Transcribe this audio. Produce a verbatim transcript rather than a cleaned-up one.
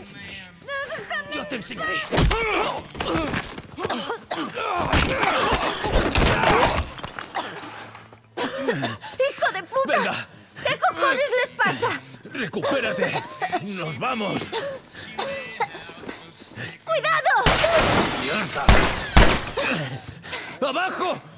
enseñaré. ¡No, déjame! ¡Yo te enseñaré! ¡Hijo de puta! ¡Venga! ¿Qué cojones les pasa? ¡Recupérate! ¡Nos vamos! ¡Cuidado! ¡Mierda! ¡Abajo!